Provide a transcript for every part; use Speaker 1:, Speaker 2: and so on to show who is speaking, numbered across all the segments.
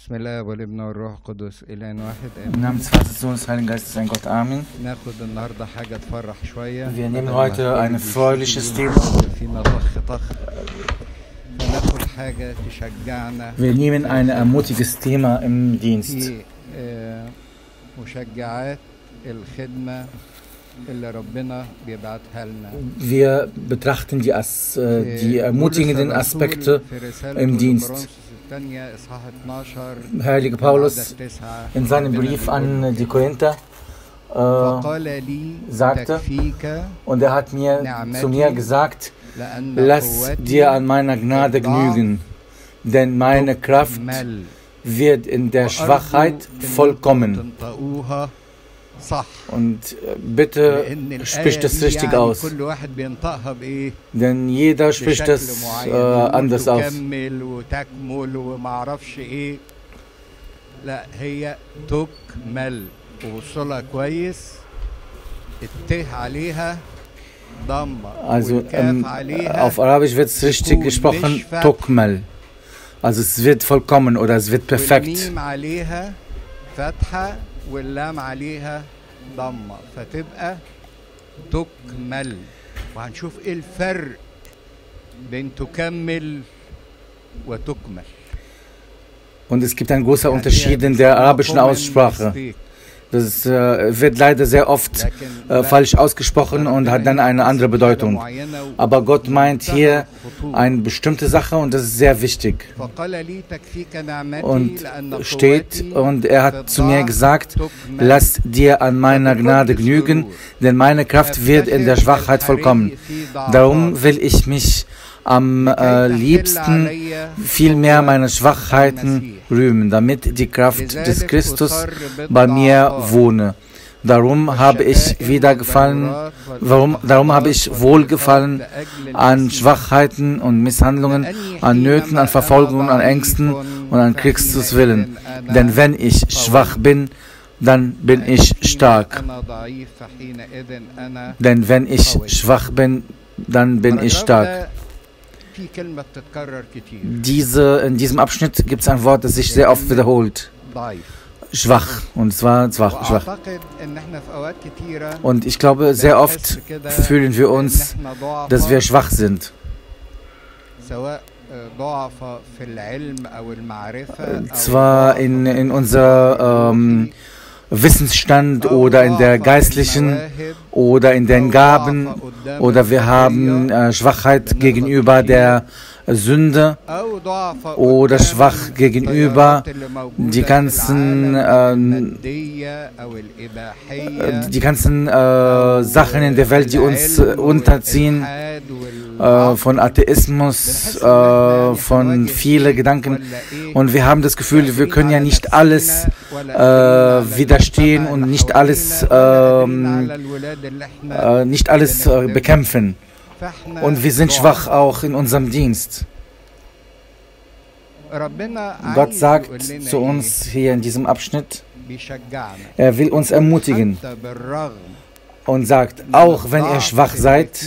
Speaker 1: بسم الله والابن والروح القدس إله واحد
Speaker 2: Im Namen des Vaters, des Sohnes, des Heiligen Geistes, ein Gott. Amen.
Speaker 1: ناخد النهارده حاجة تفرح شوية.
Speaker 2: Wir nehmen heute ein erfreuliches Thema.
Speaker 1: فينا طخ فناخد حاجة تشجعنا.
Speaker 2: Wir nehmen ein ermutigendes Thema im Dienst.
Speaker 1: مشجعات الخدمة اللي ربنا بيبعتها لنا.
Speaker 2: Wir betrachten die ermutigenden Aspekte im Dienst. Heiliger Paulus in seinem Brief an die Korinther sagte, und er hat zu mir gesagt, lass dir an meiner Gnade genügen, denn meine Kraft wird in der Schwachheit vollkommen. Und bitte sprich das richtig aus, denn jeder spricht das anders aus. Also auf Arabisch wird es richtig gesprochen, Tukmal. Also es wird vollkommen oder es wird perfekt.
Speaker 1: واللام عليها ضمة فتبقى تكمل وهنشوف ايه الفرق بين تكمل وتكمل.
Speaker 2: Und es gibt einen großen Unterschied in der arabischen Aussprache. Das wird leider sehr oft falsch ausgesprochen und hat dann eine andere Bedeutung. Aber Gott meint hier eine bestimmte Sache und das ist sehr wichtig. Und er hat zu mir gesagt, lass dir an meiner Gnade genügen, denn meine Kraft wird in der Schwachheit vollkommen. Darum will ich mich am liebsten viel mehr meine Schwachheiten rühmen, damit die Kraft des Christus bei mir wohne. Darum habe ich Wohlgefallen an Schwachheiten und Misshandlungen, an Nöten, an Verfolgungen, an Ängsten und an Christus willen. Denn wenn ich schwach bin, dann bin ich stark. Denn wenn ich schwach bin, dann bin ich stark. In diesem Abschnitt gibt es ein Wort, das sich sehr oft wiederholt. Schwach, und zwar schwach. Und ich glaube, sehr oft fühlen wir uns, dass wir schwach sind. Zwar in unserer Wissensstand oder in der geistlichen oder in den Gaben, oder wir haben Schwachheit gegenüber der Sünde oder schwach gegenüber die ganzen Sachen in der Welt, die uns unterziehen, von Atheismus, von vielen Gedanken, und wir haben das Gefühl, wir können ja nicht alles widerstehen und nicht alles bekämpfen. Und wir sind schwach auch in unserem Dienst. Gott sagt zu uns hier in diesem Abschnitt, er will uns ermutigen und sagt, auch wenn ihr schwach seid,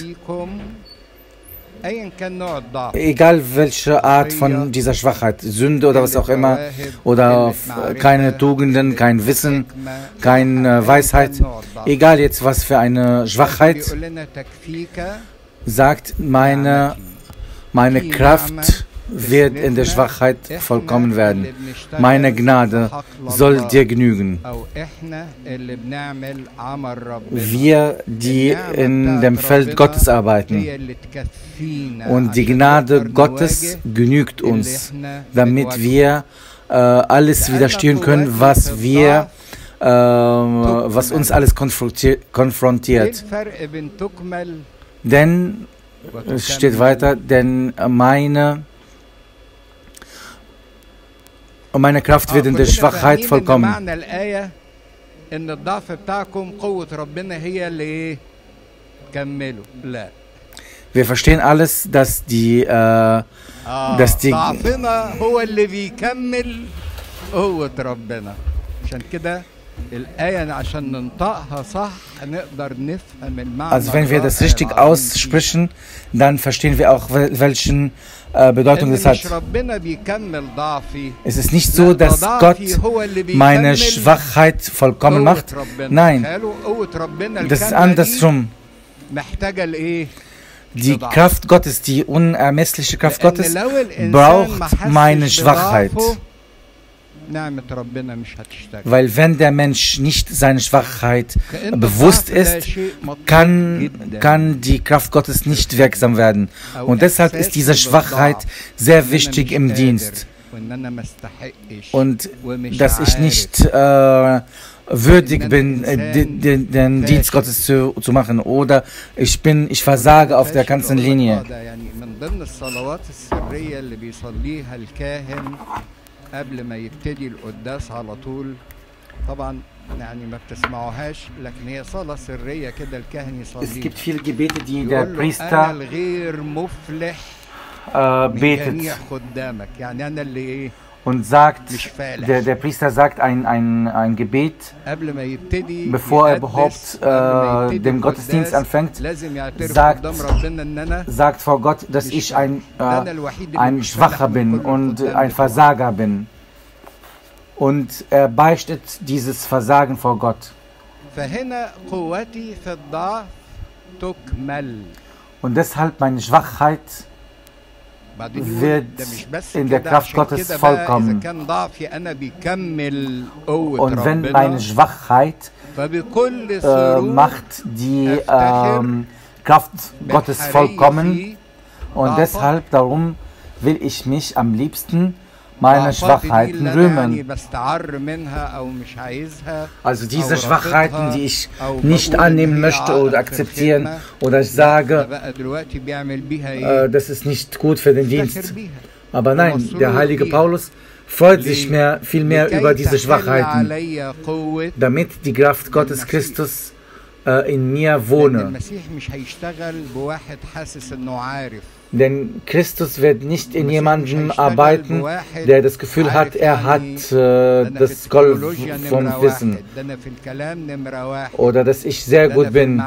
Speaker 2: egal welche Art von dieser Schwachheit, Sünde oder was auch immer, oder keine Tugenden, kein Wissen, keine Weisheit, egal jetzt was für eine Schwachheit, sagt, meine Kraft wird in der Schwachheit vollkommen werden. Meine Gnade soll dir genügen. Wir, die in dem Feld Gottes arbeiten, und die Gnade Gottes genügt uns, damit wir alles widerstehen können, was uns alles konfrontiert. Denn, es steht weiter, denn meine Kraft wird in der Schwachheit vollkommen. Wir verstehen alles, dass die Also wenn wir das richtig aussprechen, dann verstehen wir auch, welchen Bedeutung das hat. Es ist nicht so, dass Gott meine Schwachheit vollkommen macht. Nein, das ist andersrum. Die Kraft Gottes, die unermessliche Kraft Gottes, braucht meine Schwachheit. Weil wenn der Mensch nicht seine Schwachheit bewusst ist, kann die Kraft Gottes nicht wirksam werden. Und deshalb ist diese Schwachheit sehr wichtig im Dienst. Und dass ich nicht würdig bin, den Dienst Gottes zu machen, oder ich versage auf der ganzen Linie.
Speaker 1: قبل ما يبتدي القداس على طول طبعا يعني ما بتسمعوهاش لكن هي صلاة سرية كده الكاهن يصليها.
Speaker 2: Es gibt viele Gebete, die der Priester betet und sagt, der Priester sagt ein Gebet, bevor er überhaupt den Gottesdienst anfängt, sagt vor Gott, dass ich ein Schwacher bin und ein Versager bin. Und er beichtet dieses Versagen vor Gott. Und deshalb meine Schwachheit wird in der Kraft Gottes vollkommen. Und wenn meine Schwachheit macht die Kraft Gottes vollkommen, und deshalb darum will ich mich am liebsten meiner Schwachheiten rühmen. Also diese Schwachheiten, die ich nicht annehmen möchte oder akzeptieren, oder ich sage, das ist nicht gut für den Dienst. Aber nein, der heilige Paulus freut sich viel mehr über diese Schwachheiten, damit die Kraft Gottes Christus in mir wohne. Denn Christus wird nicht in jemandem arbeiten, der das Gefühl hat, er hat das Gold vom Wissen oder dass ich sehr gut bin.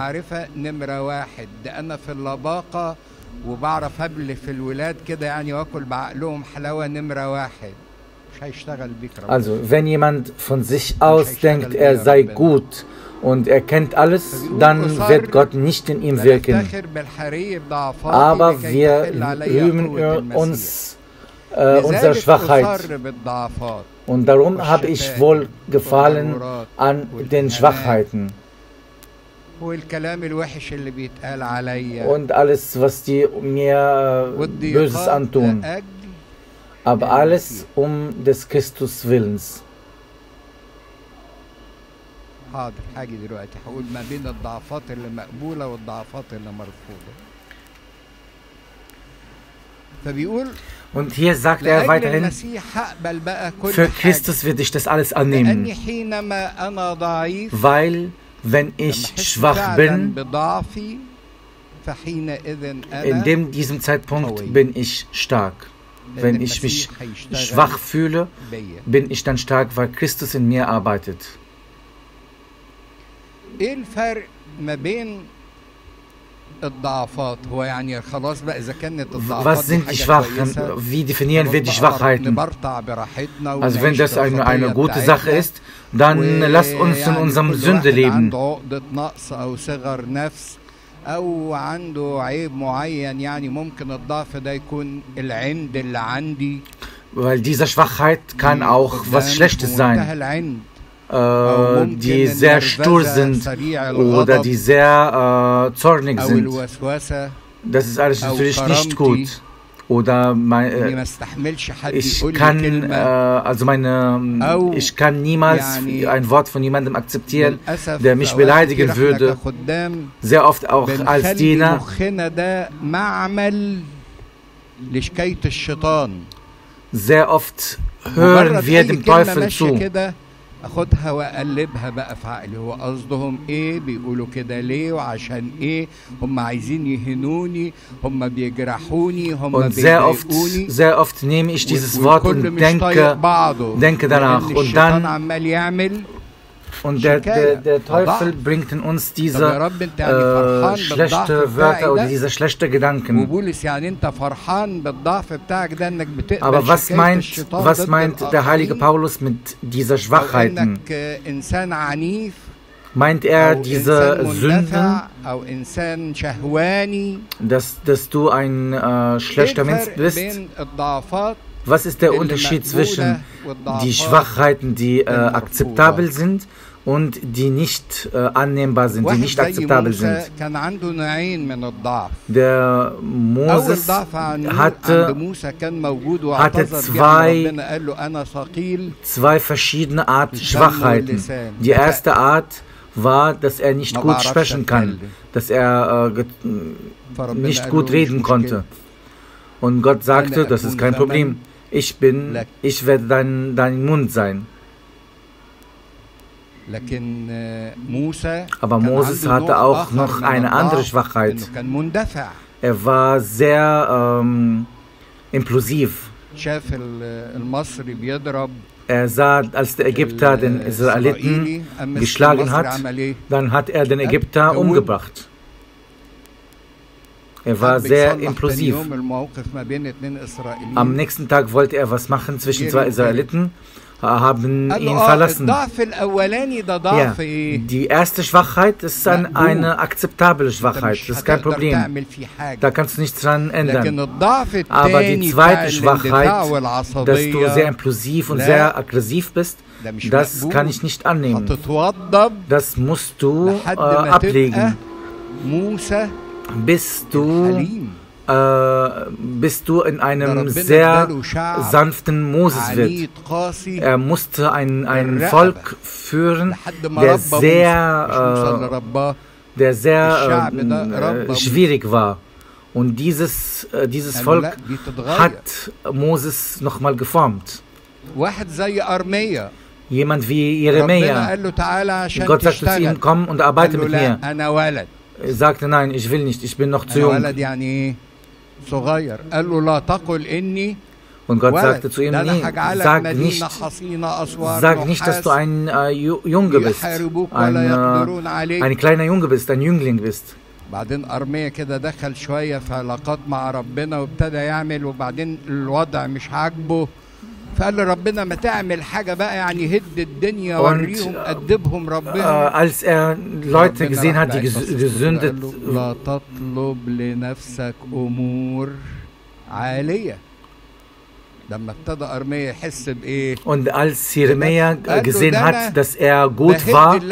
Speaker 2: Also, wenn jemand von sich aus denkt, er sei gut und er kennt alles, dann wird Gott nicht in ihm wirken. Aber wir rühmen uns unserer Schwachheit. Und darum habe ich wohl Gefallen an den Schwachheiten. Und alles, was die mir Böses antun. Aber alles des Christus Willens.
Speaker 1: حاضر حاجة دلوقتي هقول ما بين الضعفات اللي مقبولة والضعفات اللي مرفوضة. فبيقول
Speaker 2: Und hier sagt er weiterhin, für Christus werde ich das alles annehmen, weil wenn ich schwach bin, in diesem Zeitpunkt bin ich stark. Wenn ich mich schwach fühle, bin ich dann stark, weil Christus in mir arbeitet.
Speaker 1: ايه الفرق ما بين الضعفات هو يعني خلاص بقى اذا كانت الضعفات
Speaker 2: was sind die Schwachen? Wie definieren wir die Schwachheiten? Also wenn das eine gute Sache ist, dann lasst uns in unserem Sünde leben.
Speaker 1: أو عنده عيب معين يعني ممكن الضعف ده يكون العند اللي عندي.
Speaker 2: Weil diese Schwachheit kann auch was Schlechtes sein. Die sehr stur sind oder die sehr zornig sind. Das ist alles natürlich nicht gut. Oder ich kann niemals ein Wort von jemandem akzeptieren, der mich beleidigen würde. Sehr oft auch als Diener. Sehr oft hören wir dem Teufel zu.
Speaker 1: اخدها واقلبها بقى في عقلي هو قصدهم ايه بيقولوا كده ليه وعشان ايه هم عايزين يهنوني هم بيجرحوني هم بيضايقوني
Speaker 2: sehr oft nehme ich dieses Wort und denke danach und dann Und der Teufel bringt in uns diese schlechte Wörter oder diese schlechten Gedanken. Aber was meint der heilige Paulus mit dieser Schwachheiten? Meint er diese Sünden, dass du ein schlechter Mensch bist? Was ist der Unterschied zwischen die Schwachheiten, die akzeptabel sind, und die nicht annehmbar sind, die nicht akzeptabel sind? Der Moses hatte zwei verschiedene Arten Schwachheiten. Die erste Art war, dass er nicht gut sprechen kann, dass er nicht gut reden konnte. Und Gott sagte, das ist kein Problem. Ich werde dein Mund sein. Aber Moses hatte auch noch eine andere Schwachheit. Er war sehr impulsiv. Er sah, als der Ägypter den Israeliten geschlagen hat, dann hat er den Ägypter umgebracht. Er war sehr impulsiv. Am nächsten Tag wollte er was machen zwischen zwei Israeliten, haben ihn verlassen. Ja, die erste Schwachheit ist eine akzeptable Schwachheit, das ist kein Problem. Da kannst du nichts dran ändern. Aber die zweite Schwachheit, dass du sehr impulsiv und sehr aggressiv bist, das kann ich nicht annehmen. Das musst du ablegen, bis du in einem sehr sanften Moses wird. Er musste ein Volk führen, der sehr schwierig war. Und dieses Volk hat Moses nochmal geformt. Jemand wie Jeremia. Gott sagte zu ihm, komm und arbeite mit mir. Er sagte, nein, ich will nicht, ich bin noch zu jung. Und Gott sagte zu ihm, nee, sag nicht, dass du ein Junge bist, ein kleiner Junge bist, ein Jüngling bist.
Speaker 1: بعدين أرميا كده دخل شوية في علاقات مع ربنا وابتدى يعمل وبعدين الوضع مش عاجبه فقال ربنا ما تعمل حاجة بقى يعني هد الدنيا وريهم أدبهم ربنا.
Speaker 2: Als Leute gesehen hat, die gesündet.
Speaker 1: لا تطلب لنفسك أمور عالية.
Speaker 2: Und als Jeremia gesehen hat, dass er gut war,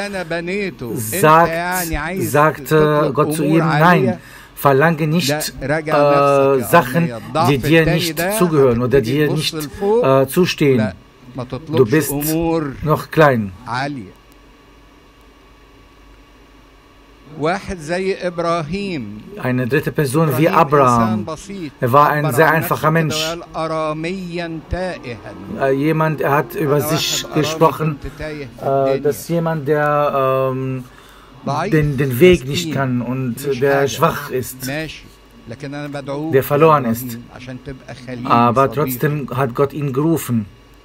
Speaker 2: sagte Gott zu ihm, nein, verlange nicht Sachen, die dir nicht zugehören oder dir nicht zustehen. Du bist noch klein. Eine dritte Person wie Abraham. Er war ein sehr einfacher Mensch. Er hat über sich gesprochen, dass jemand, der den Weg nicht kann und der schwach ist, der verloren ist. Aber trotzdem hat Gott ihn gerufen.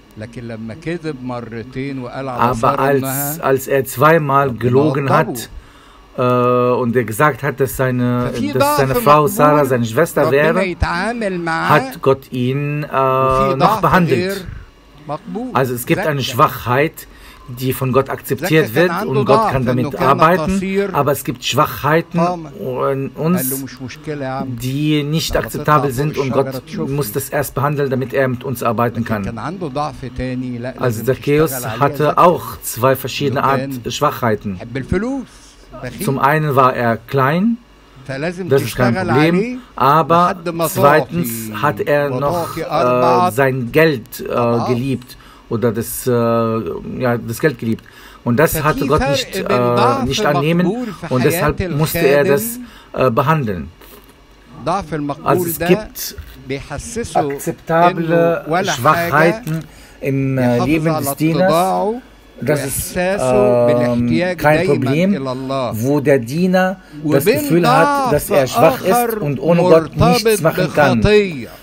Speaker 2: Aber als er zweimal gelogen hat, und er gesagt hat, dass seine Frau Sarah seine Schwester wäre, hat Gott ihn noch behandelt. Also es gibt eine Schwachheit, die von Gott akzeptiert wird und Gott kann damit arbeiten, aber es gibt Schwachheiten in uns, die nicht akzeptabel sind und Gott muss das erst behandeln, damit er mit uns arbeiten kann. Also Zacchaeus hatte auch zwei verschiedene Arten Schwachheiten. Zum einen war er klein, das ist kein Problem, aber zweitens hat er noch sein Geld geliebt oder das Geld geliebt. Und das hatte Gott nicht annehmen und deshalb musste er das behandeln. Also es gibt akzeptable Schwachheiten im Leben des Dieners. Das ist kein Problem, wo der Diener das Gefühl hat, dass er schwach ist und ohne Gott nichts machen kann.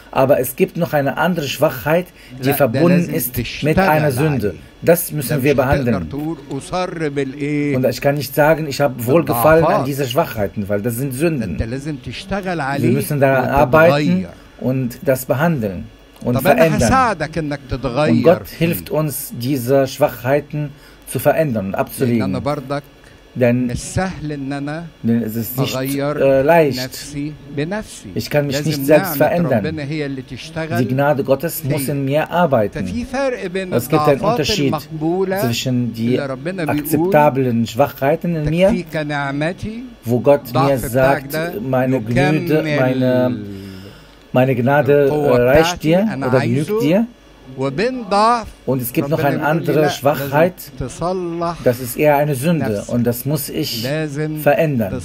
Speaker 2: Aber es gibt noch eine andere Schwachheit, die verbunden ist mit einer Sünde. Das müssen wir behandeln. Und ich kann nicht sagen, ich habe Wohlgefallen an diese Schwachheiten, weil das sind Sünden. Wir müssen daran arbeiten und das behandeln und verändern. Und Gott hilft uns, diese Schwachheiten zu verändern und abzulegen. Denn es ist nicht leicht. Ich kann mich nicht selbst verändern. Die Gnade Gottes muss in mir arbeiten. Es gibt einen Unterschied zwischen den akzeptablen Schwachheiten in mir, wo Gott mir sagt, meine Gnade, meine Gnade reicht dir oder genügt dir. Und es gibt noch eine andere Schwachheit, das ist eher eine Sünde und das muss ich verändern.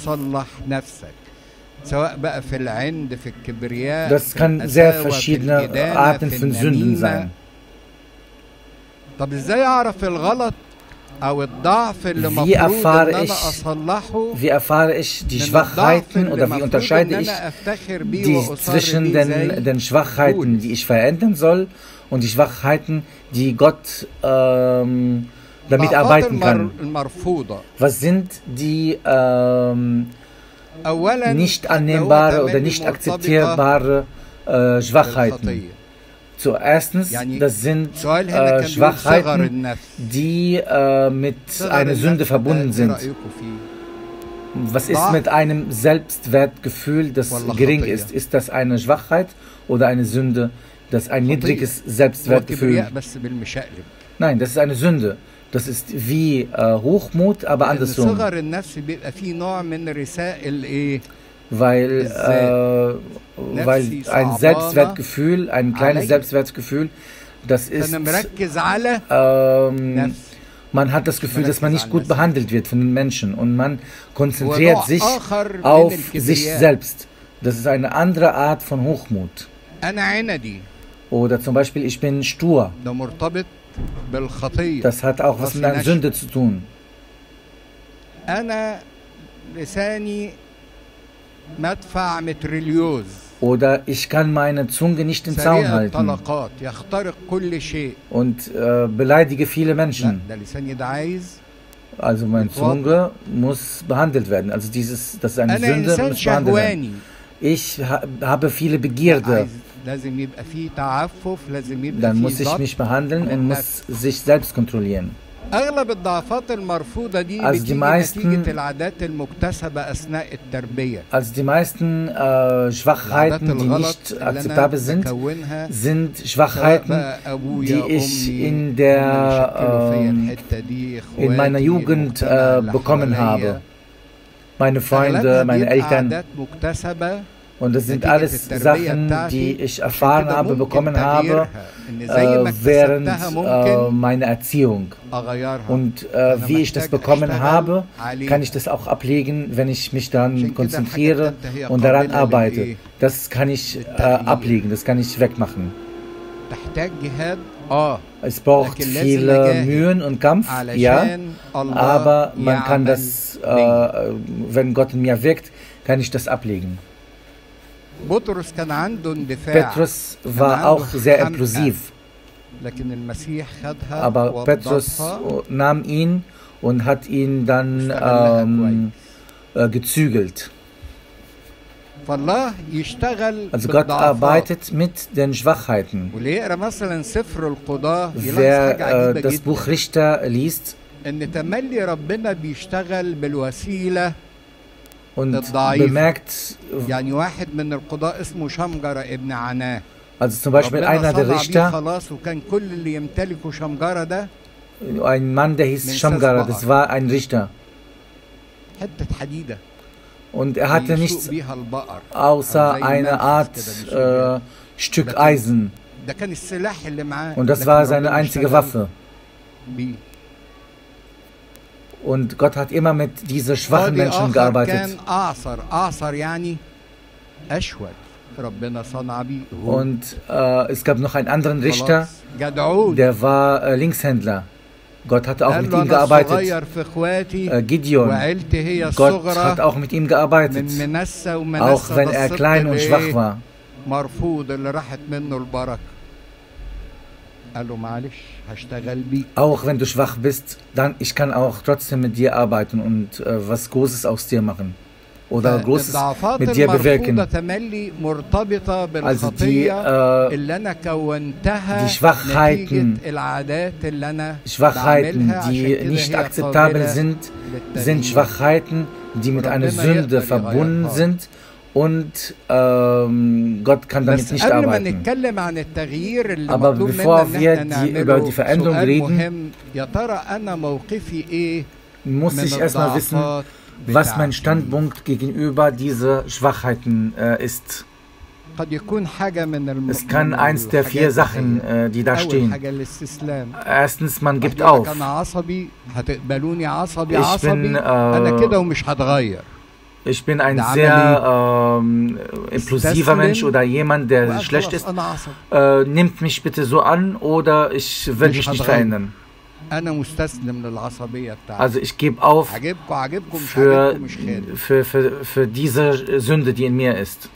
Speaker 2: Das kann sehr verschiedene Arten von Sünden sein. Wie erfahre ich die Schwachheiten oder wie unterscheide ich zwischen den Schwachheiten, die ich verändern soll, und die Schwachheiten, die Gott damit arbeiten kann? Was sind die nicht annehmbare oder nicht akzeptierbare Schwachheiten? Zuerstens, das sind Schwachheiten, die mit einer Sünde verbunden sind. Was ist mit einem Selbstwertgefühl, das gering ist? Ist das eine Schwachheit oder eine Sünde? Das ist ein niedriges Selbstwertgefühl. Nein, das ist eine Sünde. Das ist wie Hochmut, aber andersrum. Weil ein Selbstwertgefühl, ein kleines Selbstwertgefühl, das ist, man hat das Gefühl, dass man nicht gut behandelt wird von den Menschen und man konzentriert sich auf sich selbst. Das ist eine andere Art von Hochmut. Oder zum Beispiel, ich bin stur. Das hat auch was mit einer Sünde zu tun. Oder ich kann meine Zunge nicht im Zaun halten und beleidige viele Menschen. Also meine Zunge muss behandelt werden. Also das ist eine Sünde, muss behandelt werden. Ich habe viele Begierde. Dann muss ich mich behandeln und muss sich selbst kontrollieren. Also die meisten Schwachheiten, die nicht akzeptabel sind, sind Schwachheiten, die ich in meiner Jugend bekommen habe. Meine Freunde, meine Eltern. Und das sind alles Sachen, die ich erfahren habe, bekommen habe während meiner Erziehung. Und wie ich das bekommen habe, kann ich das auch ablegen, wenn ich mich dann konzentriere und daran arbeite. Das kann ich ablegen, das kann ich wegmachen. Es braucht viele Mühen und Kampf, ja, aber man kann das, wenn Gott in mir wirkt, kann ich das ablegen. Petrus war auch sehr impulsiv, aber Petrus nahm ihn und hat ihn dann gezügelt. Also Gott arbeitet mit den Schwachheiten. Wer das Buch Richter liest und bemerkt, also zum Beispiel einer der Richter, ein Mann, der hieß Shamgara, das war ein Richter. Und er hatte nichts außer eine Art Stück Eisen. Und das war seine einzige Waffe. Und Gott hat immer mit diesen schwachen Menschen gearbeitet. Und es gab noch einen anderen Richter, der war Linkshändler. Gott hat auch mit ihm gearbeitet. Gideon, Gott hat auch mit ihm gearbeitet, auch wenn er klein und schwach war.
Speaker 1: مرفوض اللي راحت منه البركة. قال له معلش هشتغل بيك.
Speaker 2: Auch wenn du schwach bist, dann ich kann auch trotzdem mit dir arbeiten und was Großes aus dir machen. Oder Großes mit dir bewirken. Also die Schwachheiten, die nicht akzeptabel sind, sind Schwachheiten, die mit einer Sünde verbunden sind. Und Gott kann damit nicht arbeiten. Aber bevor wir über die Veränderung reden, muss ich erstmal wissen, was mein Standpunkt gegenüber diesen Schwachheiten ist. Es kann eins der 4 Sachen, die da stehen. Erstens, man gibt auf. Ich bin ein sehr impulsiver Mensch oder jemand, der schlecht ist. Nimmt mich bitte so an oder ich will mich nicht verändern. Also ich gebe auf für diese Sünde, die in mir ist.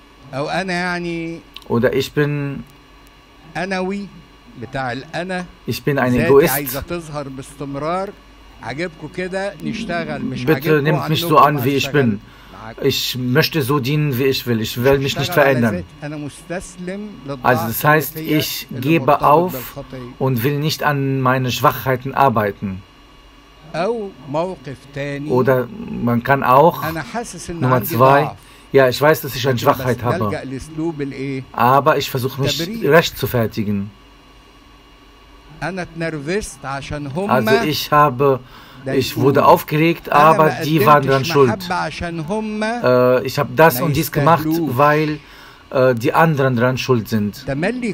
Speaker 2: Oder ich bin ein Egoist. Bitte nehmt mich so an, wie ich bin. Ich möchte so dienen, wie ich will. Ich will mich nicht verändern. Also das heißt, ich gebe auf und will nicht an meine Schwachheiten arbeiten. Oder man kann auch, Nummer 2, ja, ich weiß, dass ich eine Schwachheit habe, aber ich versuche mich rechtfertigen. Also ich wurde aufgeregt, aber die waren daran schuld. Ich habe das und dies gemacht, weil die anderen daran schuld sind.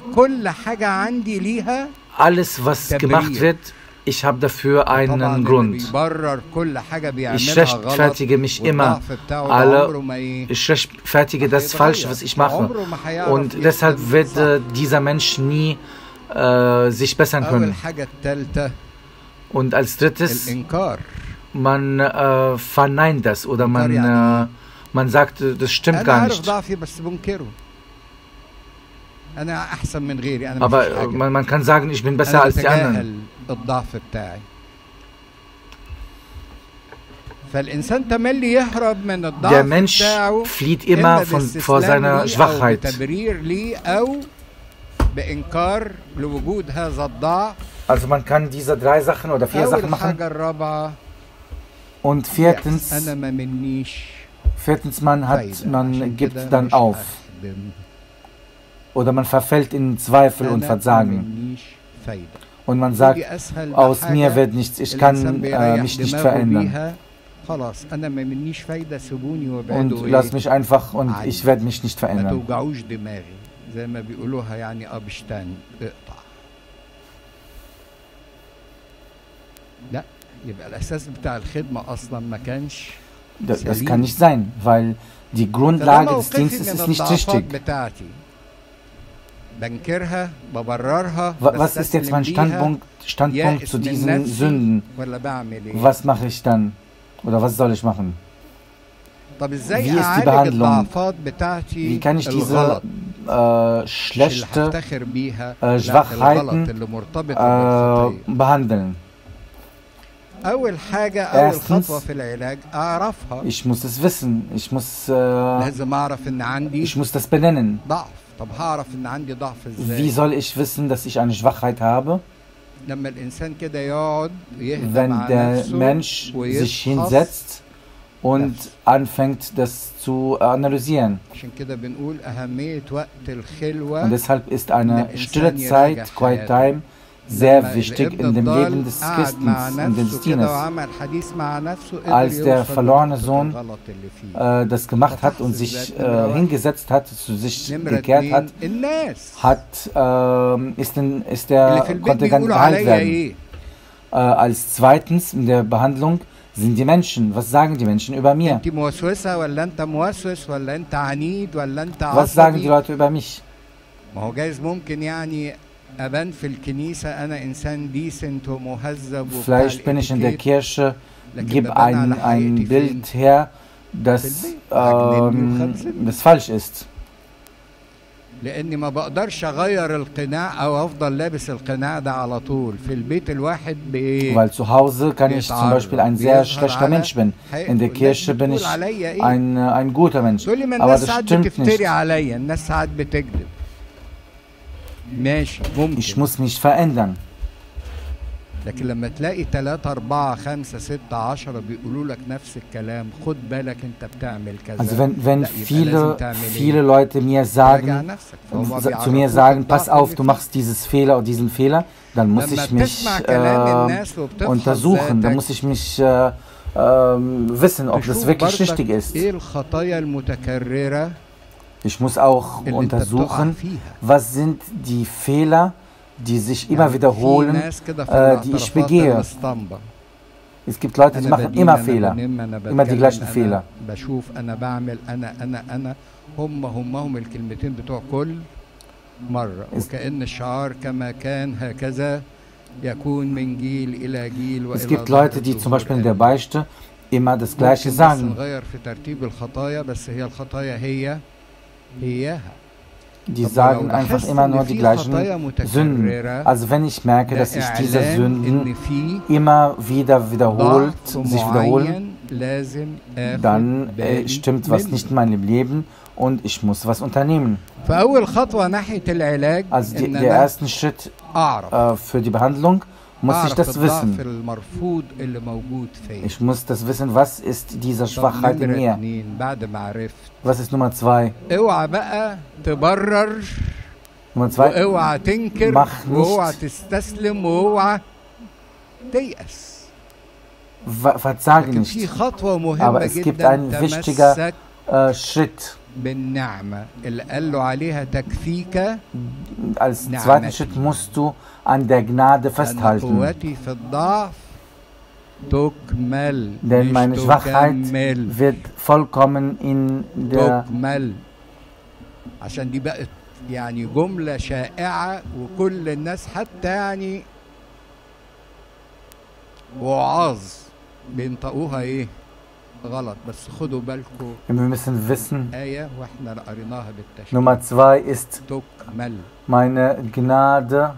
Speaker 2: Alles, was gemacht wird, ich habe dafür einen Grund. Ich rechtfertige mich immer. Ich rechtfertige das Falsche, was ich mache. Und deshalb wird dieser Mensch nie sich bessern können. Und als drittes, man verneint das oder man sagt, das stimmt gar nicht. Aber man kann sagen, ich bin besser als die anderen. Der Mensch flieht immer vor seiner Schwachheit. Also man kann diese 3 Sachen oder 4 Sachen machen. Und viertens, man gibt dann auf. Oder man verfällt in Zweifel und Versagen. Und man sagt, aus mir wird nichts, ich kann mich nicht verändern. Und lass mich einfach und ich werde mich nicht verändern. Das kann nicht sein, weil die Grundlage des Dienstes ist nicht richtig. Was ist jetzt mein Standpunkt zu diesen Sünden? Was mache ich dann? Oder was soll ich machen? Wie ist die Behandlung? Wie kann ich diese schlechte Schwachheiten behandeln? Erstens, ich muss es wissen. Ich muss das benennen. Wie soll ich wissen, dass ich eine Schwachheit habe? Wenn der Mensch sich hinsetzt und anfängt, das zu analysieren. Und deshalb ist eine stille Zeit, Quiet Time, sehr wichtig in dem Leben des Christens und des Dieners. Als der verlorene Sohn das gemacht hat und sich hingesetzt hat, zu sich gekehrt hat, konnte geheilt werden. Als zweitens in der Behandlung sind die Menschen. Was sagen die Menschen über mir? Was sagen die Leute über mich? Vielleicht bin ich in der Kirche, gebe ein Bild her, das falsch ist.
Speaker 1: لاني ما بقدرش اغير القناع او افضل لابس القناع ده على طول في البيت الواحد بايه.
Speaker 2: Weil zu Hause kann ich zum Beispiel ein sehr schlechter Mensch bin. In der Kirche bin ich ein guter Mensch.
Speaker 1: تقول لي ما
Speaker 2: Aber
Speaker 1: الناس
Speaker 2: das
Speaker 1: ساعات
Speaker 2: stimmt
Speaker 1: بتفتري
Speaker 2: nicht.
Speaker 1: عليا، الناس ساعات بتكذب. ماشي
Speaker 2: Ich
Speaker 1: ممكن،
Speaker 2: muss mich verändern.
Speaker 1: لكن لما تلاقي 3 4 5 6 10 بيقولوا لك نفس الكلام، خد بالك انت بتعمل كذا.
Speaker 2: Also wenn
Speaker 1: لا، يبقى لازم تعمل
Speaker 2: viele Leute mir
Speaker 1: راجع
Speaker 2: sagen,
Speaker 1: نفسك. فهم
Speaker 2: zu
Speaker 1: بيعرفوك
Speaker 2: mir sagen,
Speaker 1: الضعف
Speaker 2: pass auf,
Speaker 1: اللي
Speaker 2: du
Speaker 1: فيك.
Speaker 2: machst diesen Fehler, dann muss
Speaker 1: لما
Speaker 2: ich mich
Speaker 1: بتسمع كلام الناس وبتفحص
Speaker 2: untersuchen, dann
Speaker 1: ذاتك،
Speaker 2: muss ich mich wissen, ob das
Speaker 1: تشوف
Speaker 2: wirklich
Speaker 1: برضك
Speaker 2: richtig ist.
Speaker 1: ايه الخطايا المتكررة
Speaker 2: Ich muss auch
Speaker 1: اللي انت بتقع
Speaker 2: untersuchen,
Speaker 1: فيها.
Speaker 2: was sind die Fehler, die sich immer
Speaker 1: في
Speaker 2: wiederholen,
Speaker 1: ناس كده في
Speaker 2: die ich
Speaker 1: الاعترافات
Speaker 2: begehe.
Speaker 1: الاسطمبة.
Speaker 2: Es gibt Leute, die
Speaker 1: أنا
Speaker 2: machen
Speaker 1: بدين،
Speaker 2: immer
Speaker 1: أنا
Speaker 2: Fehler,
Speaker 1: بنم، أنا
Speaker 2: immer die
Speaker 1: بتكلم،
Speaker 2: gleichen
Speaker 1: أنا
Speaker 2: Fehler.
Speaker 1: بشوف، أنا بعمل، أنا هم الكلمتين بتوع كل مرة، وكأن الشعار كما كان هكذا يكون من جيل إلى جيل وإلى
Speaker 2: Es gibt Leute, die zum Beispiel in der Beichte immer das Gleiche
Speaker 1: ممكن بس
Speaker 2: sagen.
Speaker 1: نغير في ترتيب الخطايا، بس هي الخطايا هياها.
Speaker 2: Die sagen einfach immer nur die gleichen Sünden. Also wenn ich merke, dass sich diese Sünden immer wieder sich wiederholen, dann stimmt was nicht in meinem Leben und ich muss was unternehmen. Also der erste Schritt für die Behandlung muss ich das wissen. Ich muss das wissen, was ist diese Schwachheit in mir. Was ist Nummer 2? Nummer 2, mach nicht, verzage nicht. Aber es gibt einen wichtigen Schritt. Als zweiten Schritt musst du an der Gnade festhalten. Denn meine Schwachheit wird vollkommen in der...
Speaker 1: عشان دي بقت يعني جملة شائعة وكل الناس حتى يعني وعاظ بينطقوها ايه غلط، بس خدوا بالكم.
Speaker 2: Wir müssen wissen,
Speaker 1: آية واحنا قريناها بالتشبيه.
Speaker 2: Nummer 2 ist
Speaker 1: تكمل.
Speaker 2: meine Gnade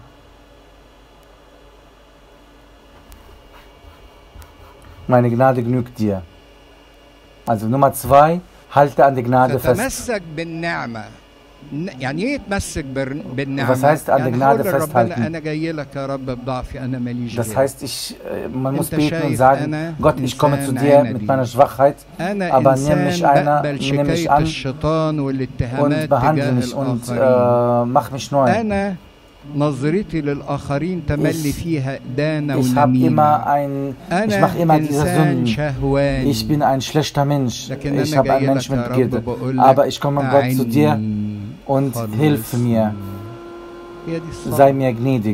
Speaker 2: genügt dir. Also Nummer 2, halte an der Gnade fest.
Speaker 1: تتمسك بالنعمة. يعني ايه يتمسك بالنعمة؟
Speaker 2: Was heißt an der Gnade festhalten?
Speaker 1: أنا جاي لك يا رب بضعفي، أنا ماليش
Speaker 2: Das
Speaker 1: غيرك.
Speaker 2: heißt, man muss beten und sagen, Gott, ich komme zu dir mit meiner Schwachheit, aber nimm mich an und behandle mich und mach mich neu.
Speaker 1: نظرتي للآخرين تملي فيها إدانة
Speaker 2: ich mache immer diese Sünden. Ich bin ein schlechter Mensch. Ich habe ein Mensch mit Begierde. Aber ich komme Gott zu dir und hilf mir. Sei mir gnädig.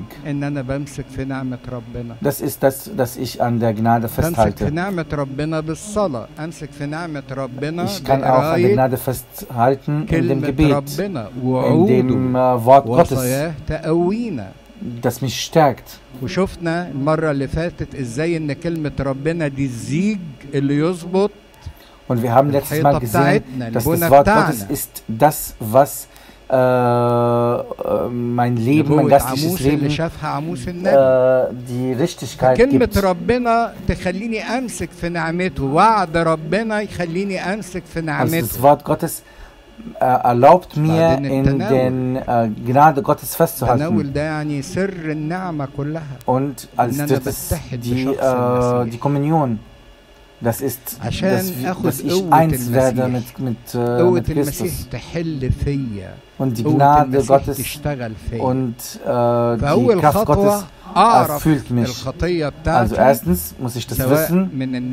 Speaker 2: Das ist das, dass ich an der Gnade festhalte. Ich kann auch an der Gnade festhalten in dem Gebet, in dem Wort Gottes, das mich stärkt.
Speaker 1: وشفنا المرة اللي فاتت ازاي ان كلمة ربنا دي الزيج اللي يظبط.
Speaker 2: Und wir haben letztes Mal gesehen, dass das Wort Gottes ist das, was mein Leben, mein geistliches Leben, die Richtigkeit gibt. Also das Wort Gottes erlaubt mir, in den Gnade Gottes festzuhalten. Und als drittes die Kommunion. Das ist, dass ich eins werde mit Christus. Und die Gnade Gottes und die Kraft Gottes erfüllt mich. Also erstens muss ich das wissen,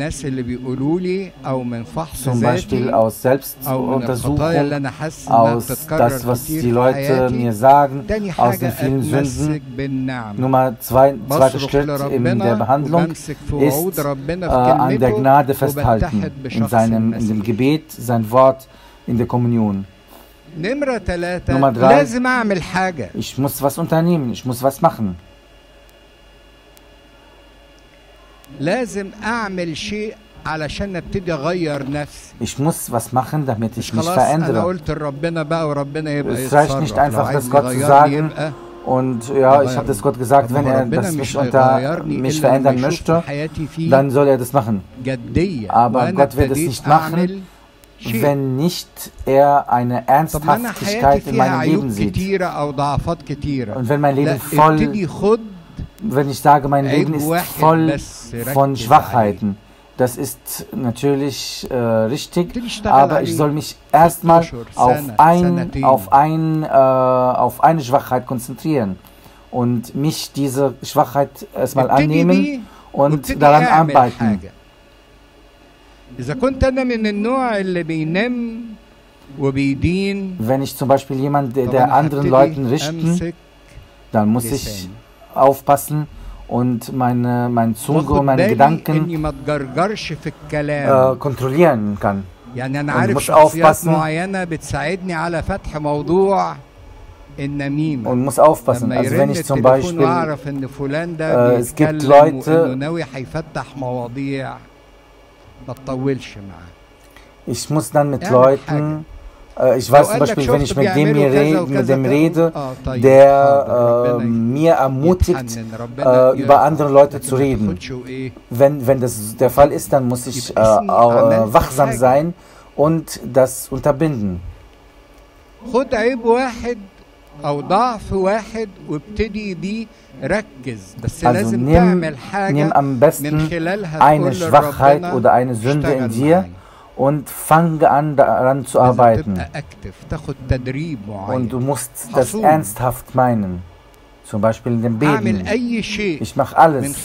Speaker 2: zum Beispiel aus Selbstuntersuchung, aus das, was die Leute mir sagen, aus den vielen Sünden. Nummer zweiter Schritt in der Behandlung ist an der Gnade festhalten, in dem Gebet, sein Wort, in der Kommunion. Nummer 3, ich muss was unternehmen, ich muss was machen.
Speaker 1: لازم أعمل شيء علشان ابتدي اغير نفسي.
Speaker 2: Ich muss was machen, damit ich mich
Speaker 1: خلاص انا
Speaker 2: verändere.
Speaker 1: قلت لربنا بقى وربنا يبقى
Speaker 2: Es reicht nicht
Speaker 1: يتصرف. لو
Speaker 2: einfach, das
Speaker 1: عايز
Speaker 2: Gott zu
Speaker 1: يغيرني
Speaker 2: sagen.
Speaker 1: يبقى
Speaker 2: Und ja, ich habe das Gott gesagt, wenn er das mich verändern möchte, dann soll er das machen. Aber Gott wird es nicht machen, wenn nicht er eine Ernsthaftigkeit in meinem Leben sieht. Und wenn mein Leben voll, wenn ich sage, mein Leben ist voll von Schwachheiten, das ist natürlich richtig, aber ich soll mich erstmal auf eine Schwachheit konzentrieren und mich diese Schwachheit erstmal annehmen und daran arbeiten. Wenn ich zum Beispiel jemand, der anderen Leuten richten, dann muss ich aufpassen und meine Zunge und meine Gedanken kontrollieren kann. Und muss aufpassen und muss aufpassen. Also wenn ich zum Beispiel, es gibt Leute, ich muss dann mit Leuten, ich weiß zum Beispiel, wenn ich mit dem rede, der mir ermutigt, über andere Leute zu reden. Wenn das der Fall ist, dann muss ich wachsam sein und das unterbinden. Also nimm am besten eine Schwachheit oder eine Sünde in dir und fange an, daran zu arbeiten. Und du musst das ernsthaft meinen. Zum Beispiel in dem Beten. Ich mache alles.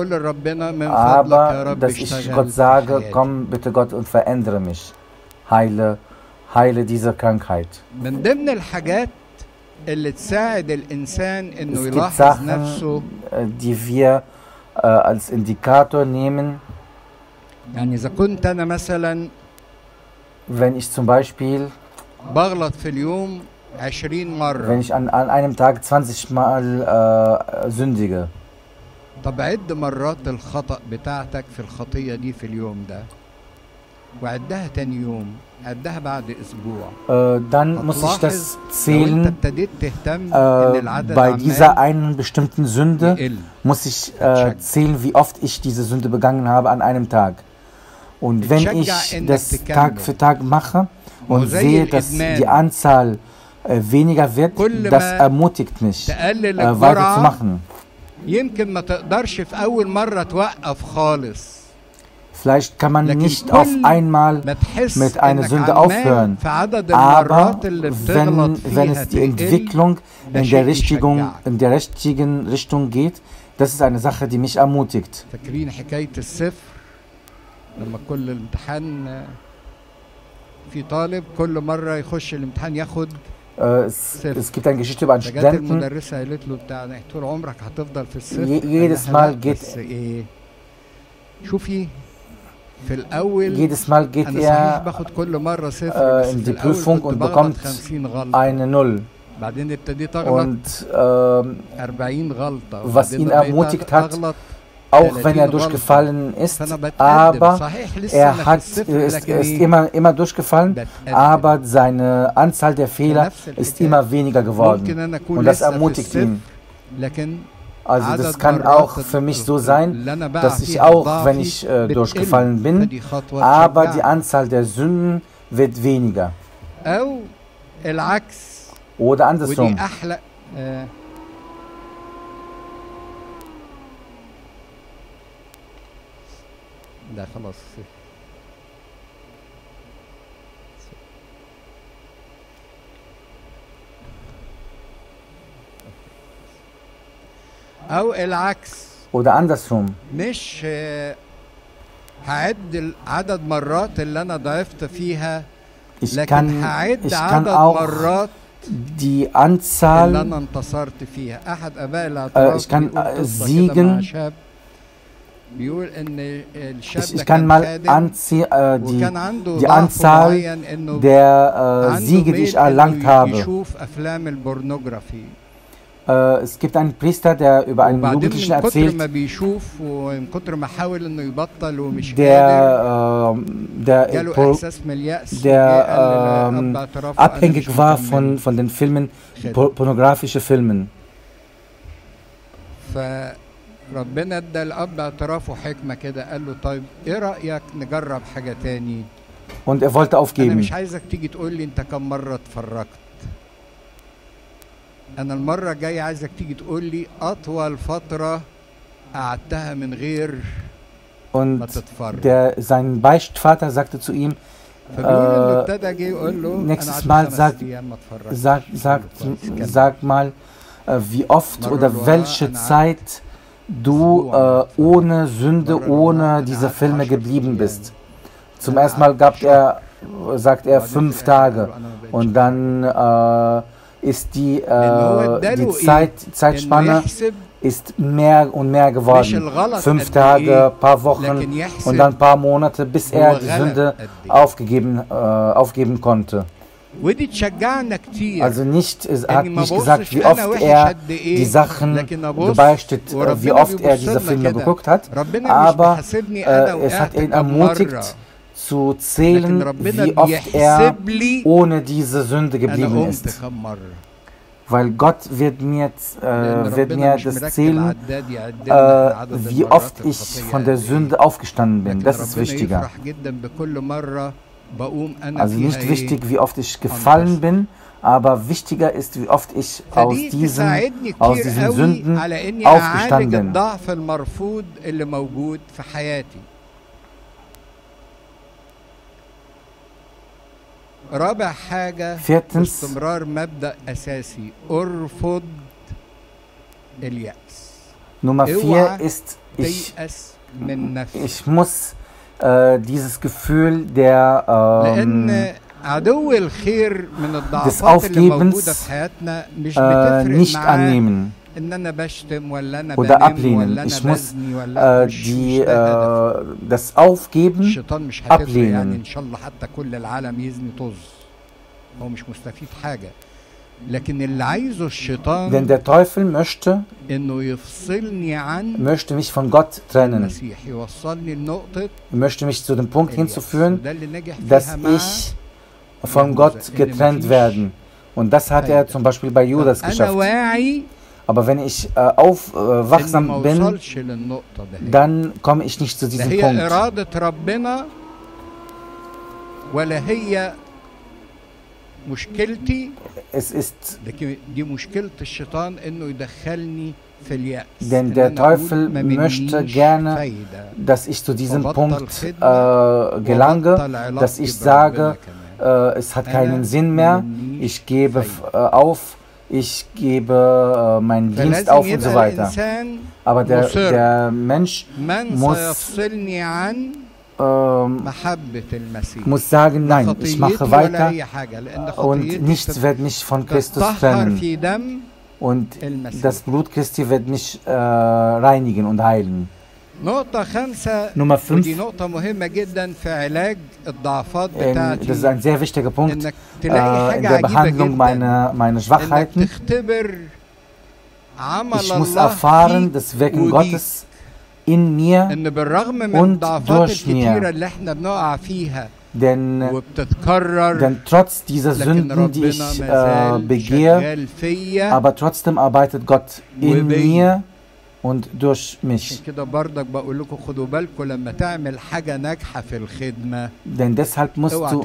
Speaker 2: Aber, dass ich Gott sage, komm bitte Gott und verändere mich. Heile diese Krankheit. Es gibt Sachen, die wir als Indikator nehmen. Wenn ich zum Beispiel, wenn ich an einem Tag 20 Mal sündige,
Speaker 1: طب عد مرات الخطأ بتاعتك في الخطية دي في اليوم ده وعدها تاني يوم عدها بعد أسبوع.
Speaker 2: Dann muss ich das zählen. Bei dieser einen bestimmten Sünde muss ich zählen, wie oft ich diese Sünde begangen habe an einem Tag. Und wenn ich das Tag für Tag mache und sehe, dass die Anzahl weniger wird, das ermutigt mich, weiterzumachen. Vielleicht kann man nicht auf einmal mit einer Sünde aufhören, aber wenn es die Entwicklung in der richtigen Richtung geht, das ist eine Sache, die mich ermutigt.
Speaker 1: لما كل امتحان في طالب كل مرة يخش الامتحان ياخد
Speaker 2: Es gibt eine Geschichte über einen Studenten. Jedes Mal geht er in die Prüfung und bekommt eine Null. Und was ihn ermutigt hat, auch wenn er durchgefallen ist, aber er ist immer durchgefallen, aber seine Anzahl der Fehler ist immer weniger geworden. Und das ermutigt ihn. Also das kann auch für mich so sein, dass ich auch, wenn ich durchgefallen bin, aber die Anzahl der Sünden wird weniger. Oder andersrum.
Speaker 1: ده خلاص أو العكس
Speaker 2: oder andersrum
Speaker 1: مش هعد عدد مرات اللي أنا ضعفت فيها لكن هعد عدد مرات
Speaker 2: die Anzahl
Speaker 1: اللي أنا انتصرت فيها أحد آباء الاعتراف
Speaker 2: ich kann siegen. Ich kann mal die Anzahl der Siege, die ich erlangt habe. Es gibt einen Priester, der über einen
Speaker 1: وبعدين
Speaker 2: Jugendlichen
Speaker 1: من كتر ما
Speaker 2: erzählt,
Speaker 1: بيشوف ومن كتر ما حاول انه يبطل ومش قادر
Speaker 2: der
Speaker 1: جاله احساس من اليأس وجه
Speaker 2: der
Speaker 1: قال للأب اعترافه انا مش
Speaker 2: abhängig war
Speaker 1: مكمل
Speaker 2: von den Filmen,
Speaker 1: خدمة.
Speaker 2: pornografische Filmen.
Speaker 1: فربنا ادى الاب اعترافه حكمه كده قال له طيب ايه رايك نجرب حاجه تاني
Speaker 2: Und er wollte
Speaker 1: انا
Speaker 2: aufgeben.
Speaker 1: مش عايزك تيجي تقول لي انت كم مره اتفرجت انا المره الجايه عايزك تيجي تقول لي اطول فتره قعدتها من غير ما
Speaker 2: Und
Speaker 1: تتفرج
Speaker 2: sein Beichtvater sagte zu ihm,
Speaker 1: فبيقول انه ابتدى جه يقول له انا
Speaker 2: nächstes
Speaker 1: قعدت
Speaker 2: Mal
Speaker 1: 5 ايام ما اتفرجتش
Speaker 2: sag mal, wie oft oder welche Zeit du ohne Sünde, ohne diese Filme geblieben bist. Zum ersten Mal sagt er 5 Tage und dann ist die Zeitspanne ist mehr und mehr geworden. 5 Tage, paar Wochen und dann paar Monate, bis er die Sünde aufgeben konnte.
Speaker 1: ودي تشجعنا كتير
Speaker 2: Also er hat
Speaker 1: إني
Speaker 2: nicht
Speaker 1: ما
Speaker 2: gesagt,
Speaker 1: ببصش
Speaker 2: wie
Speaker 1: أنا
Speaker 2: oft
Speaker 1: وحش
Speaker 2: er
Speaker 1: قد إيه،
Speaker 2: die Sachen
Speaker 1: لكن أبص
Speaker 2: gebeichtet, wie
Speaker 1: وربنا
Speaker 2: oft er
Speaker 1: بيبص
Speaker 2: diese
Speaker 1: لنا
Speaker 2: Filme
Speaker 1: كده.
Speaker 2: geguckt hat,
Speaker 1: ربنا مش
Speaker 2: aber
Speaker 1: بيحاسبني أنا
Speaker 2: es hat
Speaker 1: وقعت
Speaker 2: ihn
Speaker 1: كم مرة،
Speaker 2: ermutigt zu
Speaker 1: لكن
Speaker 2: zählen,
Speaker 1: ربنا
Speaker 2: wie oft er
Speaker 1: بيحسب لي
Speaker 2: ohne diese Sünde
Speaker 1: أنا
Speaker 2: geblieben
Speaker 1: قمت
Speaker 2: ist.
Speaker 1: كم مرة.
Speaker 2: Weil Gott wird mir
Speaker 1: لأن ربنا مش
Speaker 2: das
Speaker 1: مركب
Speaker 2: zählen,
Speaker 1: عداد يعد لنا عدد
Speaker 2: wie
Speaker 1: المرات
Speaker 2: oft ich
Speaker 1: الخطية
Speaker 2: von der
Speaker 1: قد إيه.
Speaker 2: Sünde aufgestanden bin.
Speaker 1: لكن
Speaker 2: Das ist
Speaker 1: ربنا
Speaker 2: wichtiger.
Speaker 1: يفرح جدا بكل مرة بقوم أنا
Speaker 2: Also
Speaker 1: فيها
Speaker 2: nicht
Speaker 1: إيه
Speaker 2: wichtig, wie oft ich gefallen bin, aber wichtiger ist, wie oft ich aus
Speaker 1: فدي
Speaker 2: diesen
Speaker 1: تساعدني كتير
Speaker 2: Sünden
Speaker 1: قوي على اني
Speaker 2: aufgestanden
Speaker 1: اعالج
Speaker 2: bin.
Speaker 1: الضعف المرفوض اللي موجود في حياتي. رابع حاجة
Speaker 2: Viertens,
Speaker 1: باستمرار مبدأ أساسي ارفض اليأس.
Speaker 2: Nummer 4 ist,
Speaker 1: تيأس من نفسك.
Speaker 2: ich muss dieses Gefühl der
Speaker 1: لأن عدو الخير من
Speaker 2: des
Speaker 1: الضعفات اللي موجودة
Speaker 2: Aufgebens
Speaker 1: في حياتنا مش بتفرق
Speaker 2: nicht
Speaker 1: معاه
Speaker 2: annehmen
Speaker 1: ان انا بشتم ولا انا
Speaker 2: oder
Speaker 1: بنام
Speaker 2: ablehnen.
Speaker 1: ولا
Speaker 2: Ich
Speaker 1: انا
Speaker 2: muss
Speaker 1: بزني ولا مش ده هدفي.
Speaker 2: das Aufgeben
Speaker 1: الشيطان مش هتفرق
Speaker 2: ablehnen.
Speaker 1: يعني ان شاء الله حتى كل العالم يزني طز هو مش مستفيد حاجة. لكن اللي عايزه
Speaker 2: Denn
Speaker 1: الشيطان
Speaker 2: der Teufel
Speaker 1: انه يفصلني عن
Speaker 2: möchte mich von Gott trennen,
Speaker 1: المسيح يوصلني لنقطة
Speaker 2: möchte mich zu dem Punkt
Speaker 1: اليأس.
Speaker 2: hinzuführen,
Speaker 1: وده اللي نجح
Speaker 2: dass
Speaker 1: فيها مع
Speaker 2: ich von Gott getrennt werden. Und das hat er zum Beispiel bei Judas
Speaker 1: انا
Speaker 2: geschafft.
Speaker 1: واعي
Speaker 2: Aber wenn ich
Speaker 1: اني ما
Speaker 2: wachsam bin,
Speaker 1: اوصلش للنقطة ده.
Speaker 2: dann komme ich nicht zu
Speaker 1: لا
Speaker 2: diesem
Speaker 1: هي
Speaker 2: Punkt.
Speaker 1: إرادة ربنا ولا هي مشكلتي،
Speaker 2: Es ist,
Speaker 1: لكن دي مشكلة الشيطان إنه يدخلني في اليأس.
Speaker 2: denn der Teufel möchte gerne, dass ich zu diesem Punkt gelange, dass ich sage, es hat keinen Sinn mehr, ich gebe auf, ich gebe meinen Dienst auf und so weiter. Aber der Mensch muss sagen, nein, ich mache weiter und nichts wird mich von Christus trennen. Und das Blut Christi wird mich reinigen und heilen. Nummer 5, das ist ein sehr wichtiger Punkt in der Behandlung meiner Schwachheiten. Ich muss erfahren, das Wirken Gottes in mir und durch mir. Denn trotz dieser Sünden, die ich begehe, aber trotzdem arbeitet Gott in mir und durch mich. Denn deshalb musst du,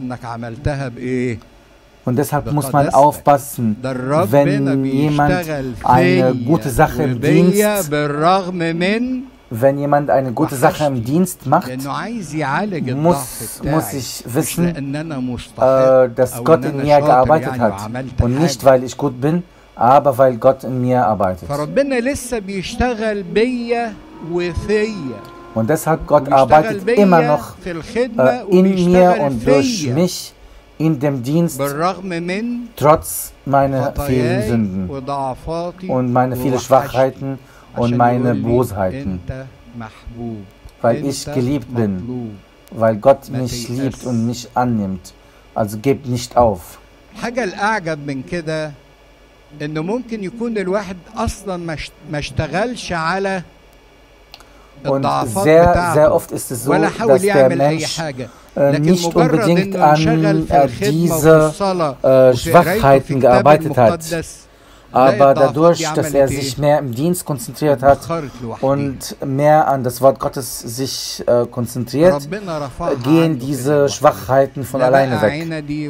Speaker 2: und deshalb muss man aufpassen, wenn jemand eine gute Sache im Dienst, wenn jemand eine gute Sache im Dienst macht, muss ich wissen, dass Gott in mir gearbeitet hat. Und nicht, weil ich gut bin, aber weil Gott in mir arbeitet. Und deshalb Gott arbeitet immer noch in mir und durch mich in dem Dienst, trotz meiner vielen Sünden und meiner vielen Schwachheiten und meine Bosheiten, weil ich geliebt bin, weil Gott mich liebt und mich annimmt. Also gebt nicht auf.
Speaker 1: إنه ممكن يكون الواحد أصلا ما اشتغلش على
Speaker 2: Und
Speaker 1: الضعفات
Speaker 2: sehr
Speaker 1: بتاعته
Speaker 2: oft ist es so,
Speaker 1: ولا
Speaker 2: dass
Speaker 1: حاول
Speaker 2: der
Speaker 1: يعمل أي
Speaker 2: Mensch
Speaker 1: حاجة، لكن
Speaker 2: nicht
Speaker 1: مجرد
Speaker 2: unbedingt
Speaker 1: إنه ينشغل
Speaker 2: an
Speaker 1: في الخدمة وفي
Speaker 2: diese
Speaker 1: الصلاة وفي قرايته في
Speaker 2: Schwachheiten
Speaker 1: الكتاب
Speaker 2: gearbeitet hat.
Speaker 1: المقدس،
Speaker 2: Aber dadurch, dass er sich mehr im Dienst konzentriert hat und mehr an das Wort Gottes sich konzentriert, gehen diese Schwachheiten von alleine weg.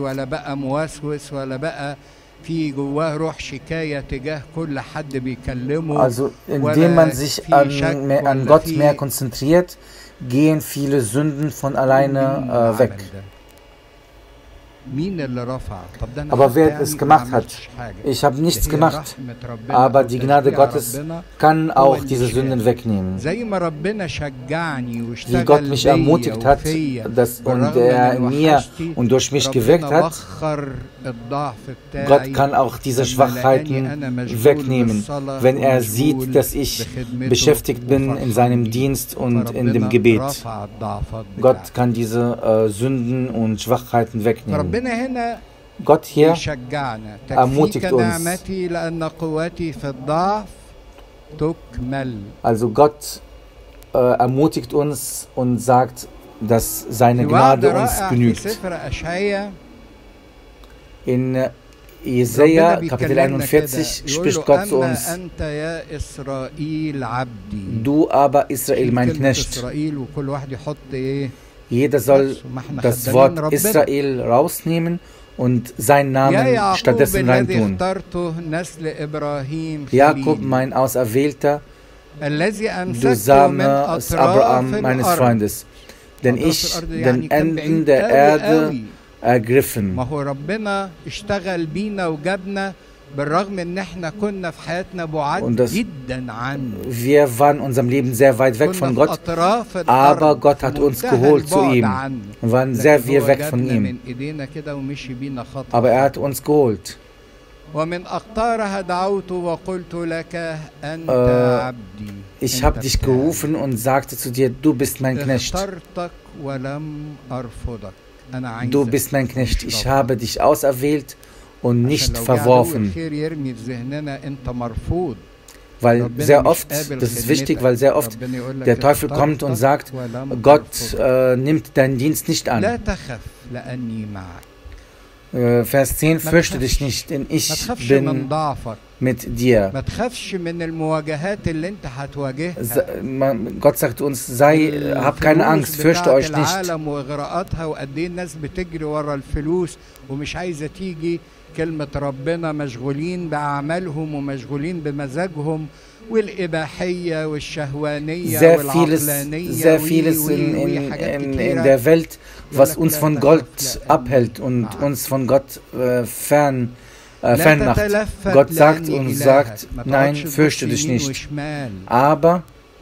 Speaker 2: Also indem man sich an Gott mehr konzentriert, gehen viele Sünden von alleine weg. Aber wer es gemacht hat, ich habe nichts gemacht, aber die Gnade Gottes kann auch diese Sünden wegnehmen. Wie Gott mich ermutigt hat und er in mir und durch mich gewirkt hat, Gott kann auch diese Schwachheiten wegnehmen, wenn er sieht, dass ich beschäftigt bin in seinem Dienst und in dem Gebet. Gott kann diese Sünden und Schwachheiten wegnehmen. Gott hier ermutigt uns. Also Gott ermutigt uns und sagt, dass seine Gnade uns genügt. In Jesaja Kapitel 41 spricht Gott zu uns: Du aber Israel, mein Knecht. Jeder soll das Wort Israel rausnehmen und seinen Namen stattdessen reintun. Jakob, mein Auserwählter, du Same aus Abraham, meines Freundes, denn ich den Enden der Erde ergriffen. Und wir waren in unserem Leben sehr weit weg von Gott, aber Gott hat uns geholt zu ihm. Wir waren sehr weit weg von ihm. Aber er hat uns geholt. Ich habe dich gerufen und sagte zu dir, du bist mein Knecht. Du bist mein Knecht. Ich habe dich auserwählt und nicht verworfen. Weil sehr oft, das ist wichtig, weil sehr oft der Teufel kommt und sagt, Gott nimmt deinen Dienst nicht an. Vers 10, fürchte dich nicht, denn ich bin mit dir. Gott sagt uns, hab keine Angst, fürchte euch nicht.
Speaker 1: كلمة ربنا مشغولين بأعمالهم ومشغولين بمزاجهم والإباحية والشهوانية والعقلانية.
Speaker 2: Sehr vieles in der Welt, was uns von Gott abhält und uns von Gott fernmacht. Gott sagt uns, nein, fürchte dich nicht. Aber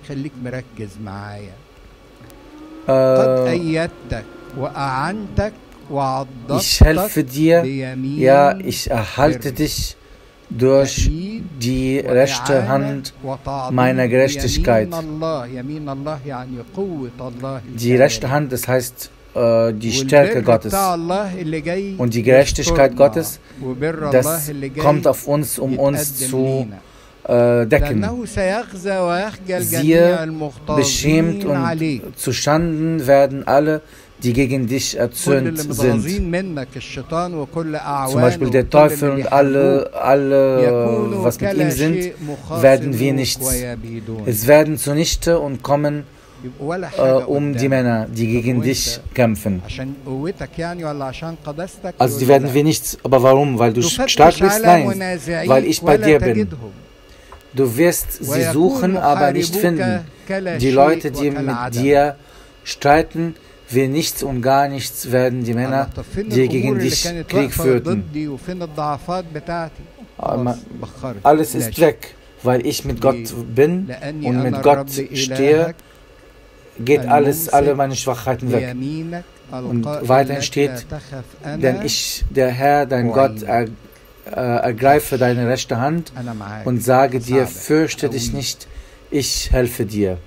Speaker 2: ich helfe dir, ja, ich erhalte dich durch die rechte Hand meiner Gerechtigkeit. Die rechte Hand, das heißt die Stärke Gottes. Und die Gerechtigkeit Gottes, das kommt auf uns, um uns zu decken. Siehe, beschämt und zu Schanden werden alle, die gegen dich erzürnt sind. Zum Beispiel der Teufel und alle, was mit ihm sind, werden wir nichts. Es werden zunichte und kommen die Männer, die gegen dich kämpfen. Also die werden wir nichts. Aber warum? Weil du stark bist? Nein, weil ich bei dir bin. Du wirst sie suchen, aber nicht finden. Die Leute, die mit dir streiten, will nichts und gar nichts werden die Männer, die gegen dich Krieg führten. Alles ist weg, weil ich mit Gott bin und mit Gott stehe, geht alle meine Schwachheiten weg. Und weiterhin steht, denn ich, der Herr, dein Gott, ergreife deine rechte Hand und sage dir, fürchte dich nicht, ich helfe dir.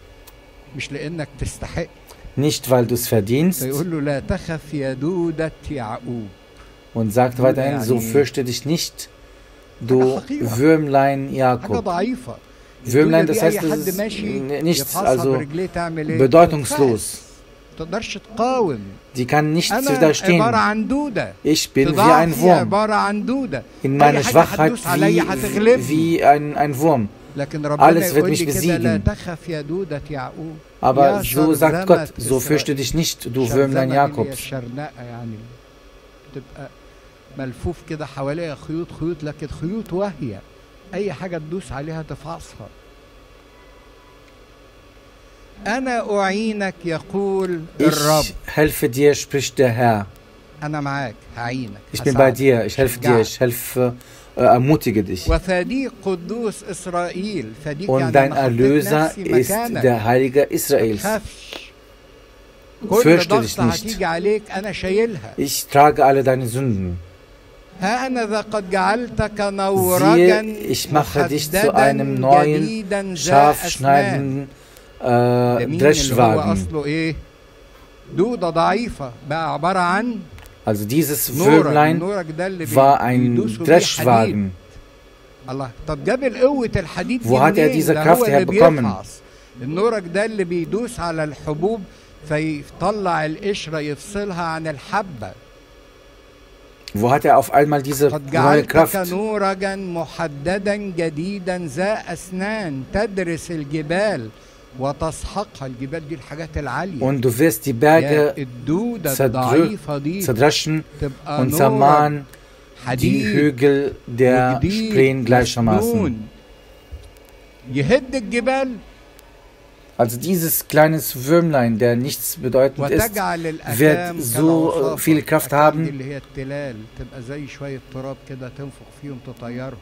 Speaker 2: Nicht, weil du es verdienst. Und sagt weiterhin, so fürchte dich nicht, du Würmlein
Speaker 1: حاجة
Speaker 2: Jakob.
Speaker 1: ضعيفة.
Speaker 2: Würmlein,
Speaker 1: الدودة
Speaker 2: das
Speaker 1: دي
Speaker 2: heißt,
Speaker 1: أي
Speaker 2: es
Speaker 1: حد
Speaker 2: ist
Speaker 1: ماشي
Speaker 2: nichts,
Speaker 1: يفحصها
Speaker 2: also
Speaker 1: برجليه تعمل إيه؟
Speaker 2: bedeutungslos.
Speaker 1: ما تقدرش تقاوم.
Speaker 2: Die kann nichts
Speaker 1: أنا
Speaker 2: widerstehen.
Speaker 1: عبارة عن دودة.
Speaker 2: Ich bin wie ein
Speaker 1: ضعفي
Speaker 2: Wurm.
Speaker 1: عبارة عن دودة.
Speaker 2: In
Speaker 1: أي
Speaker 2: meiner
Speaker 1: حاجة
Speaker 2: Schwachheit
Speaker 1: هتدوس عليا هتغلبني.
Speaker 2: wie ein Wurm.
Speaker 1: لكن ربنا
Speaker 2: Alles wird
Speaker 1: يقول
Speaker 2: mich
Speaker 1: لي كده لا
Speaker 2: besiegen.
Speaker 1: تخف يا دودة يعقوب.
Speaker 2: Aber
Speaker 1: يا
Speaker 2: so sagt Gott,
Speaker 1: شرذمة
Speaker 2: so fürchte
Speaker 1: إسرائيل.
Speaker 2: dich nicht, du Würmlein
Speaker 1: شرذمة دي
Speaker 2: Jakobs.
Speaker 1: الشرنقة يعني تبقى ملفوف كده حواليها خيوط لكن خيوط واهية. أي حاجة تدوس عليها تفعصها. أنا أعينك يقول الرب.
Speaker 2: Ich helfe dir, spricht der Herr.
Speaker 1: أنا معاك هعينك.
Speaker 2: Ich bin bei dir, ich helfe dir, ich helfe, ermutige dich.
Speaker 1: وفديك قدوس إسرائيل. فديك
Speaker 2: Und
Speaker 1: يعني
Speaker 2: dein
Speaker 1: أنا حطيت
Speaker 2: Erlöser
Speaker 1: نفسي
Speaker 2: ist
Speaker 1: مكانك.
Speaker 2: der Heilige Israels.
Speaker 1: تخافش. كل
Speaker 2: Fürchte dich
Speaker 1: ضغطة
Speaker 2: nicht.
Speaker 1: هتيجي عليك أنا شايلها.
Speaker 2: Ich trage alle deine Sünden.
Speaker 1: ها أنا ذا قد جعلتك نورجا
Speaker 2: Siehe, ich mache dich zu einem neuen, scharf schneidenden Dreschwagen.
Speaker 1: أصله إيه؟ دودة ضعيفة بقى عبارة عن
Speaker 2: Also dieses
Speaker 1: نورج.
Speaker 2: Würmlein
Speaker 1: النورج ده اللي
Speaker 2: war ein
Speaker 1: بيدوسوا بيه حديد.
Speaker 2: Dreschwagen.
Speaker 1: الله طب جاب القوة الحديد دي
Speaker 2: Wo hat er
Speaker 1: منين؟
Speaker 2: diese
Speaker 1: ده
Speaker 2: Kraft
Speaker 1: هو اللي
Speaker 2: herbekommen?
Speaker 1: بيفحص. النورج ده اللي بيدوس على الحبوب فيطلع القشرة يفصلها عن الحبة.
Speaker 2: Wo hat er auf einmal diese
Speaker 1: قد
Speaker 2: neue
Speaker 1: جعلتك
Speaker 2: Kraft?
Speaker 1: نورجا محددا جديدا ذا أسنان تدرس الجبال وتسحقها. الجبال دي الحاجات العالية.
Speaker 2: Und du wirst die
Speaker 1: يا
Speaker 2: Berge
Speaker 1: الدودة الضعيفة دي
Speaker 2: zerdreschen
Speaker 1: تبقى
Speaker 2: und
Speaker 1: نورج
Speaker 2: zermahlen die
Speaker 1: حديد
Speaker 2: Hügel der
Speaker 1: وجديد
Speaker 2: Spreen gleichermaßen.
Speaker 1: مسنون. يهد الجبال
Speaker 2: Also dieses kleines Würmlein, der nichts bedeutend ist,
Speaker 1: وتجعل الأكام
Speaker 2: wird so viel Kraft
Speaker 1: الأكام دي
Speaker 2: haben.
Speaker 1: اللي هي التلال تبقى زي شوية تراب كده تنفخ فيهم تطيرهم.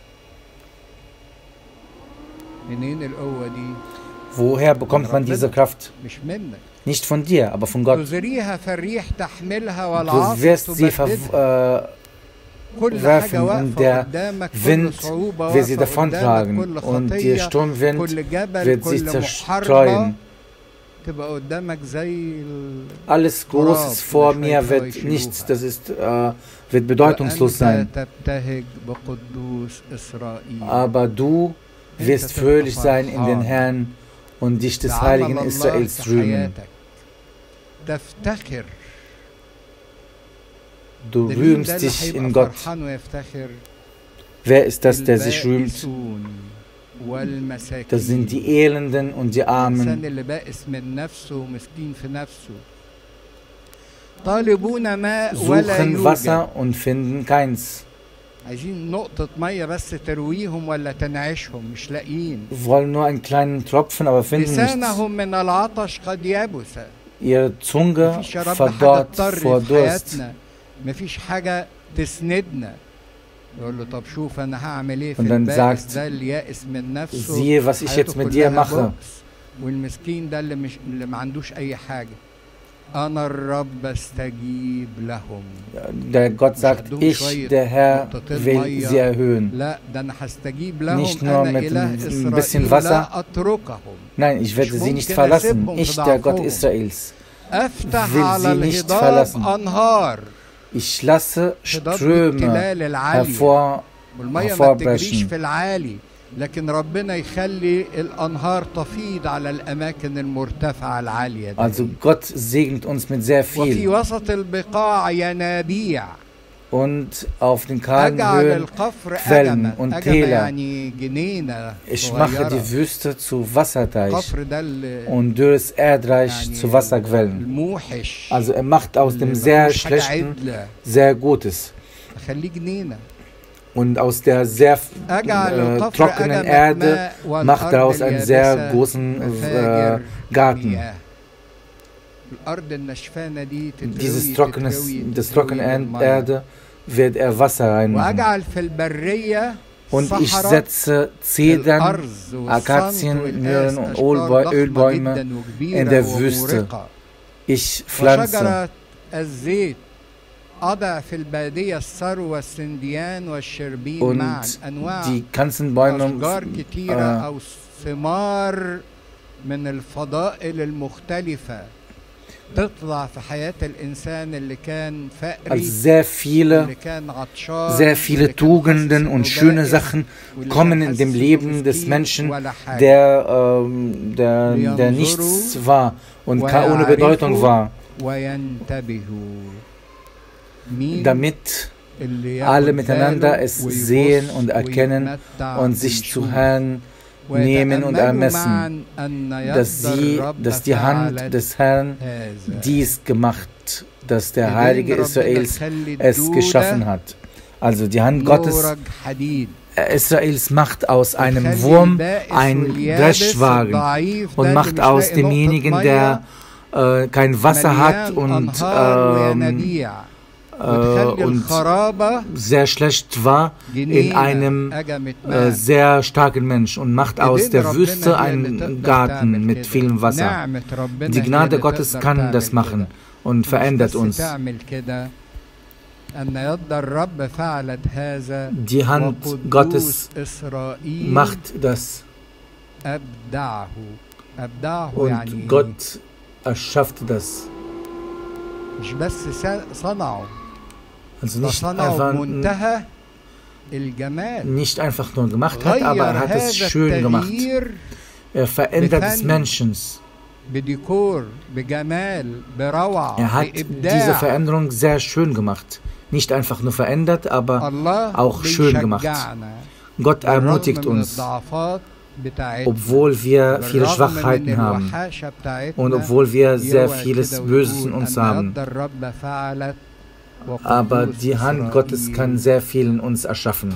Speaker 1: منين القوة دي؟
Speaker 2: Woher bekommt man diese Kraft?
Speaker 1: مش منك.
Speaker 2: Nicht von dir, aber von Gott.
Speaker 1: تزريها فالريح تحملها
Speaker 2: Du
Speaker 1: والعاصف
Speaker 2: wirst sie
Speaker 1: تبددها. كل
Speaker 2: werfen
Speaker 1: حاجة
Speaker 2: und
Speaker 1: واقفة
Speaker 2: der
Speaker 1: قدامك. كل
Speaker 2: Wind
Speaker 1: صعوبة
Speaker 2: wird sie
Speaker 1: واقفة
Speaker 2: davontragen
Speaker 1: قدامك. كل
Speaker 2: und der
Speaker 1: خطية
Speaker 2: Sturmwind
Speaker 1: كل جبل
Speaker 2: wird sich
Speaker 1: كل محاربة
Speaker 2: zerstreuen.
Speaker 1: تبقى قدامك زي
Speaker 2: Alles Großes vor mir wird nichts, das ist, wird bedeutungslos sein.
Speaker 1: تبتهج بقدوس إسرائيل.
Speaker 2: Aber du wirst fröhlich sein in den Herrn und dich des heiligen Israels rühmen.
Speaker 1: تفتخر.
Speaker 2: Du rühmst dich in Gott. Wer ist das, der sich rühmt? Das sind die Elenden und die Armen. Suchen Wasser und finden keins. Wollen nur einen kleinen Tropfen, aber finden nichts. Ihre Zunge verdorrt vor Durst.
Speaker 1: مفيش حاجة تسندنا. يقول له طب شوف أنا هعمل إيه في
Speaker 2: Und dann
Speaker 1: البائس
Speaker 2: sagt,
Speaker 1: ده اللي يائس من نفسه.
Speaker 2: siehe, was ich jetzt mit dir mache.
Speaker 1: والمسكين ده اللي ما عندوش أي حاجة. أنا الرب استجيب لهم.
Speaker 2: Der Gott sagt, ich, der Herr, will sie erhöhen.
Speaker 1: لا ده أنا هستجيب لهم.
Speaker 2: Nicht nur mit ein bisschen Wasser. Nein, ich werde sie nicht verlassen. Ich, der Gott Israels, will sie nicht verlassen. Ich lasse Ströme hervorbrechen.
Speaker 1: لكن ربنا يخلي الأنهار تفيض على الأماكن المرتفعة العالية.
Speaker 2: Also Gott segnet uns mit sehr viel.
Speaker 1: وفي وسط البقاع ينابيع.
Speaker 2: Und auf den kargen Höhen Quellen und Täler. Ich mache die Wüste zu Wasserteich und dürres Erdreich zu Wasserquellen. Also er macht aus dem sehr Schlechten sehr Gutes. Und aus der sehr trockenen Erde macht er aus einen sehr großen Garten. Das trockene Erde wird er Wasser reinmachen. Und ich setze Zedern, Akazien, Möhren und Ölbäume in der Wüste. Ich pflanze. Und die ganzen Bäume
Speaker 1: تطلع في حياة الإنسان اللي كان فقري
Speaker 2: Also sehr viele Tugenden und schöne Sachen kommen in dem Leben des Menschen, der nichts war und ohne Bedeutung war, damit alle miteinander es sehen und erkennen und sich zu Herrn nehmen und ermessen, dass die Hand des Herrn dies gemacht, dass der Heilige Israels es geschaffen hat. Also die Hand Gottes Israels macht aus einem Wurm einen Dreschwagen und macht aus demjenigen, der kein Wasser hat und sehr schlecht war, in einem sehr starken Mensch und macht aus der Wüste einen Garten mit vielem Wasser. Die Gnade Gottes kann das machen und verändert uns. Die Hand Gottes macht das und Gott erschafft das. Also nicht einfach nur gemacht hat, aber er hat es schön gemacht. Er verändert des Menschen. Er hat diese Veränderung sehr schön gemacht. Nicht einfach nur verändert, aber auch schön gemacht. Gott ermutigt uns, obwohl wir viele Schwachheiten haben und obwohl wir sehr vieles Böses in uns haben. Aber die Hand Gottes kann sehr viel in uns erschaffen.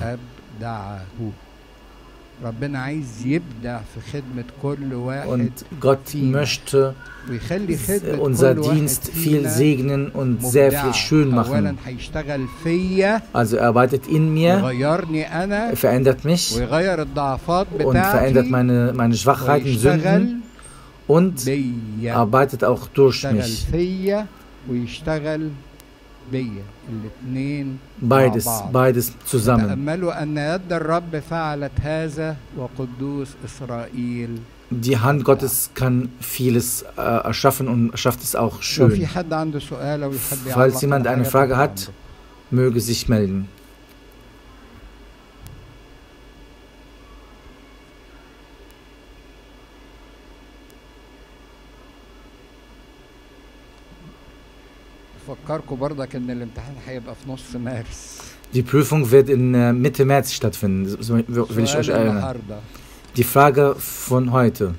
Speaker 2: Und Gott möchte unser Dienst viel segnen und sehr viel schön machen. Also er arbeitet in mir, er verändert mich und verändert meine Schwachheiten, Sünden und arbeitet auch durch mich. Beides zusammen. Die Hand Gottes kann vieles erschaffen und schafft es auch schön. Falls jemand eine Frage hat, möge sich melden. Die Prüfung wird in Mitte März stattfinden, so will ich euch erinnern. Die Frage von heute.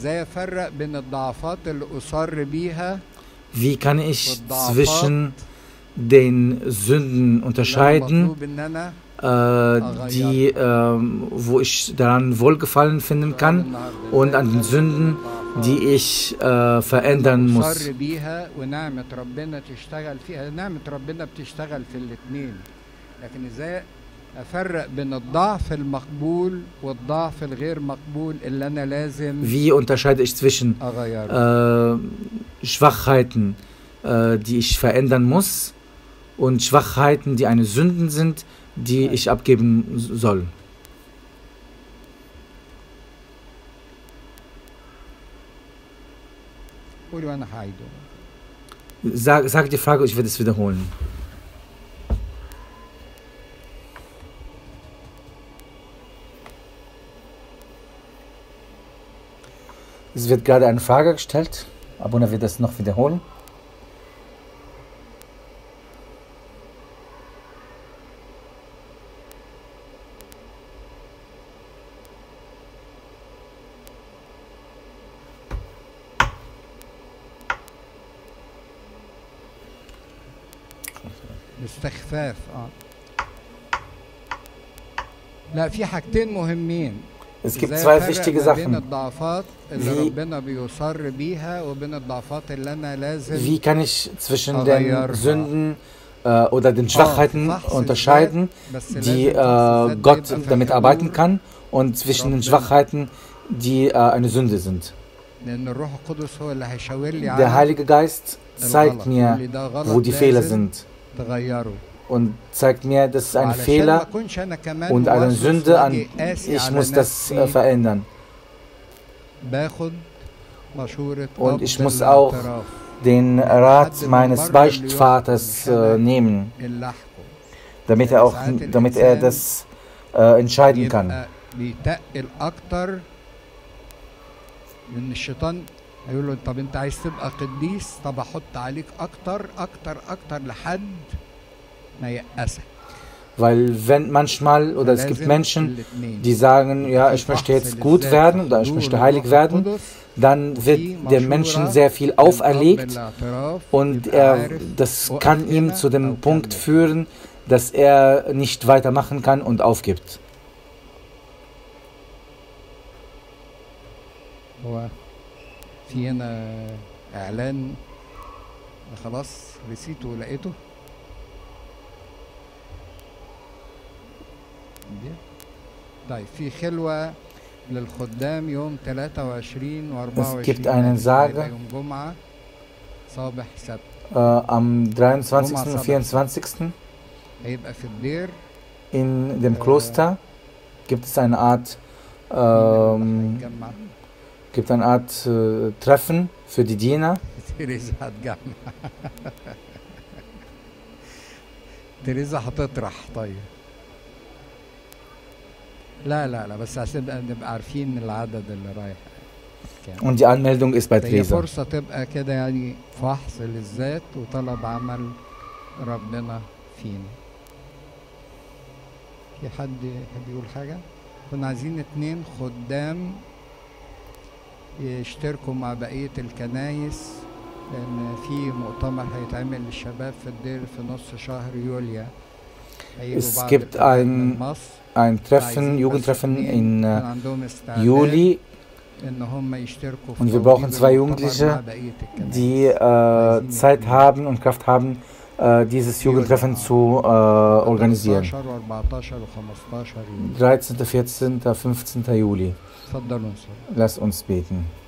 Speaker 2: Wie kann ich zwischen den Sünden unterscheiden, wo ich daran Wohlgefallen finden kann, und an den Sünden, die ich verändern muss? Wie unterscheide ich zwischen Schwachheiten, die ich verändern muss, und Schwachheiten, die eine Sünden sind, die ich abgeben soll? Sag die Frage, ich werde es wiederholen. Es wird gerade eine Frage gestellt. Abuna wird das noch wiederholen.
Speaker 1: استخفاف لا في حاجتين مهمين.
Speaker 2: Es gibt zwei wichtige Sachen. Wie kann ich zwischen den Sünden oder den Schwachheiten unterscheiden, die Gott damit arbeiten kann, und zwischen den Schwachheiten, die eine Sünde sind? Der Heilige Geist zeigt mir, wo die Fehler sind, und zeigt mir, das ist ein Fehler und eine Sünde, ich muss das verändern. Und ich muss auch den Rat meines Beichtvaters nehmen, damit er das entscheiden kann.
Speaker 1: لأن الشيطان هيقول له طب أنت عايز تبقى قديس، طب أحط عليك أكتر أكتر أكتر لحد ما يأسك.
Speaker 2: Weil wenn manchmal, oder es gibt Menschen, die sagen, ja, ich möchte jetzt gut werden oder ich möchte heilig werden, dann wird dem Menschen sehr viel auferlegt und das kann ihm zu dem Punkt führen, dass er nicht weitermachen kann und aufgibt.
Speaker 1: هو في هنا إعلان خلاص رسيته ولقيته طيب في خلوة للخدام يوم 23 و 24 يوم جمعة صباح سبت
Speaker 2: am 23. und 24.
Speaker 1: هيبقى في الدير
Speaker 2: in dem Kloster gibt es eine Art Treffen für die Diener.
Speaker 1: تريزا هتطرح طيب. لا بس عشان نبقى عارفين العدد اللي رايح.
Speaker 2: Und die Anmeldung ist bei Theresa.
Speaker 1: فرصة تبقى كده يعني فحص للذات وطلب عمل ربنا فينا. في حد يحب يقول حاجة؟ كنا عايزين 2 خدام يشتركوا مع بقية الكنايس لأن في مؤتمر هيتعمل للشباب في الدير في نص شهر يوليو.
Speaker 2: Es gibt ein Treffen, Jugendtreffen in Juli und wir brauchen 2 Jugendliche, die Zeit haben und Kraft haben, dieses Jugendtreffen zu organisieren. 13., 14., 15. Juli. Lass uns beten.